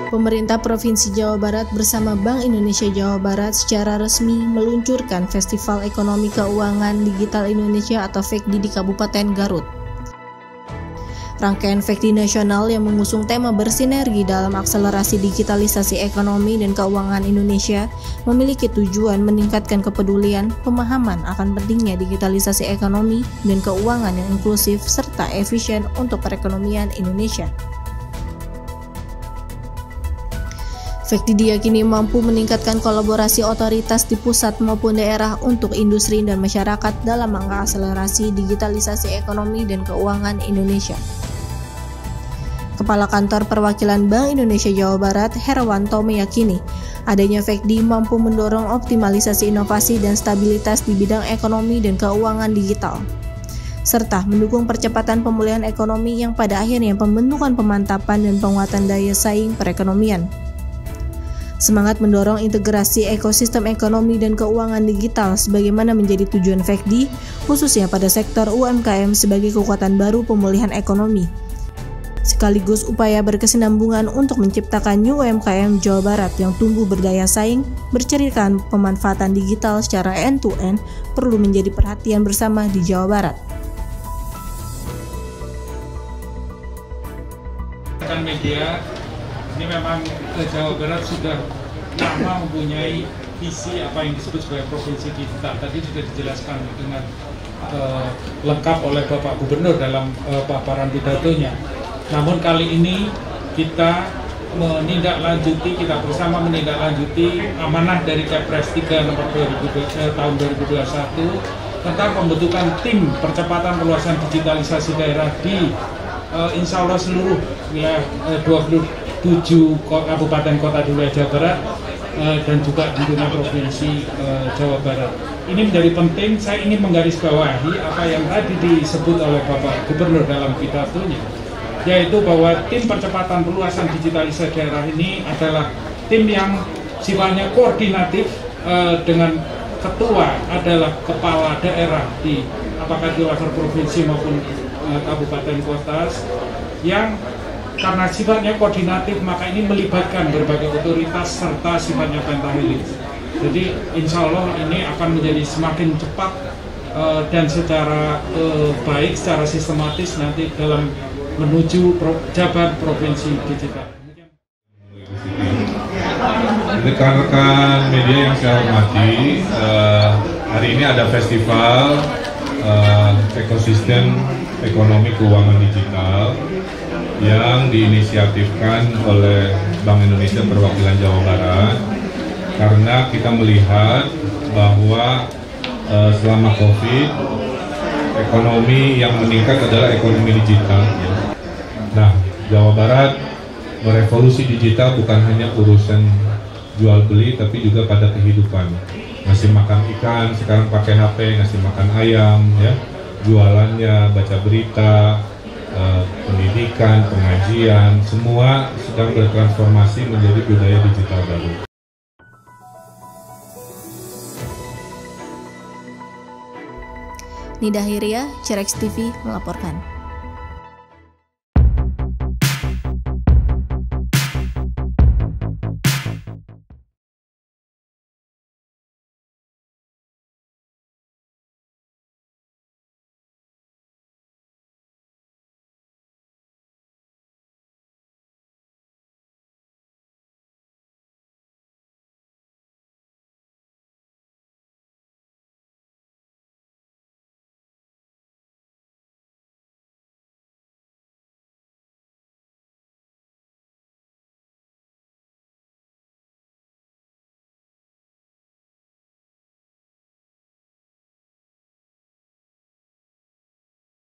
Pemerintah Provinsi Jawa Barat bersama Bank Indonesia Jawa Barat secara resmi meluncurkan Festival Ekonomi Keuangan Digital Indonesia atau FEKDI di Kabupaten Garut. Rangkaian FEKDI nasional yang mengusung tema bersinergi dalam akselerasi digitalisasi ekonomi dan keuangan Indonesia memiliki tujuan meningkatkan kepedulian, pemahaman akan pentingnya digitalisasi ekonomi dan keuangan yang inklusif serta efisien untuk perekonomian Indonesia. FEKDI diyakini mampu meningkatkan kolaborasi otoritas di pusat maupun daerah untuk industri dan masyarakat dalam mengakselerasi digitalisasi ekonomi dan keuangan Indonesia. Kepala Kantor Perwakilan Bank Indonesia Jawa Barat, Herwanto, meyakini adanya FEKDI mampu mendorong optimalisasi inovasi dan stabilitas di bidang ekonomi dan keuangan digital, serta mendukung percepatan pemulihan ekonomi yang pada akhirnya pembentukan pemantapan dan penguatan daya saing perekonomian. Semangat mendorong integrasi ekosistem ekonomi dan keuangan digital sebagaimana menjadi tujuan FEKDI, khususnya pada sektor UMKM sebagai kekuatan baru pemulihan ekonomi, sekaligus upaya berkesinambungan untuk menciptakan new UMKM Jawa Barat yang tumbuh berdaya saing, berceritakan pemanfaatan digital secara end-to-end perlu menjadi perhatian bersama di Jawa Barat. Media ini memang Jawa Barat sudah lama mempunyai visi apa yang disebut sebagai provinsi digital. Tadi sudah dijelaskan dengan lengkap oleh Bapak Gubernur dalam paparan pidatonya. Namun kali ini kita bersama menindaklanjuti amanah dari Kepres 3 nomor tahun 2021 tentang pembentukan tim percepatan perluasan digitalisasi daerah di insya Allah seluruh wilayah 27 kabupaten kota di wilayah Jawa Barat dan juga di lingkungan provinsi Jawa Barat. Ini menjadi penting. Saya ingin menggarisbawahi apa yang tadi disebut oleh Bapak Gubernur dalam pidatonya, yaitu bahwa tim percepatan perluasan digitalisasi daerah ini adalah tim yang sifatnya koordinatif dengan ketua adalah kepala daerah di apakah di level provinsi maupun kabupaten kota yang karena sifatnya koordinatif maka ini melibatkan berbagai otoritas serta sifatnya pentahelik. Jadi insya Allah ini akan menjadi semakin cepat dan secara baik, secara sistematis nanti dalam menuju jabat provinsi digital. Rekan-rekan media yang saya hormati, hari ini ada festival ekosistem ekonomi keuangan digital yang diinisiatifkan oleh Bank Indonesia Perwakilan Jawa Barat karena kita melihat bahwa selama COVID ekonomi yang meningkat adalah ekonomi digital. Nah, Jawa Barat merevolusi digital bukan hanya urusan jual beli tapi juga pada kehidupan. Ngasih makan ikan sekarang pakai HP, ngasih makan ayam, ya, jualannya, baca berita, pendidikan, pengajian, semua sedang bertransformasi menjadi budaya digital baru. Nida Hiria, Cerex TV melaporkan.